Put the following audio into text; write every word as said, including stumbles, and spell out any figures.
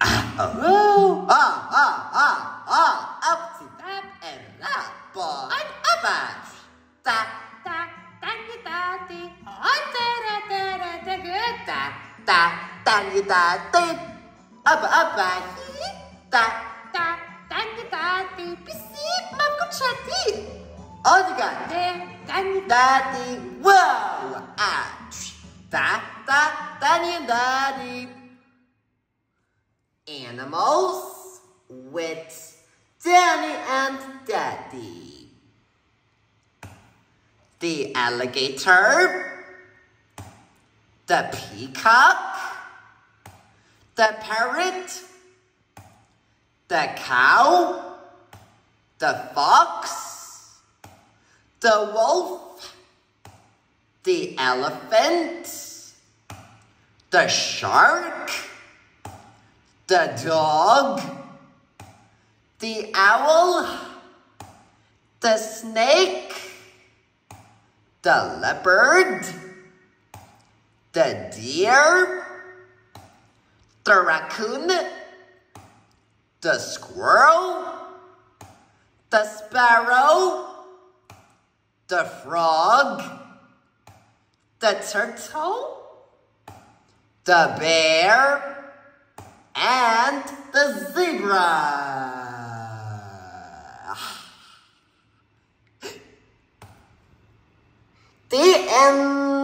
Oh, ah, ah, ah, ah, up to that and up, boy, up at da, da, da, da, da, da, da, da, da, da, da, da, da, da, up, up, da, da, da, da, da, bisip, mamkuchati, odiga, da, da, wow, ah, da, da, da, da, animals with Danny and Daddy. The alligator, the peacock, the parrot, the cow, the fox, the wolf, the elephant, the shark, the dog, the owl, the snake, the leopard, the deer, the raccoon, the squirrel, the sparrow, the frog, the turtle, the bear, and the zebra. The end.